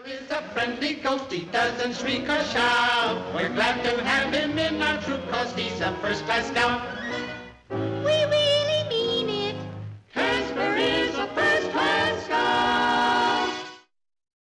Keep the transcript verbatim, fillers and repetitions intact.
There is a friendly ghost, he doesn't shriek or shout. We're glad to have him in our troop, cause he's a first-class scout.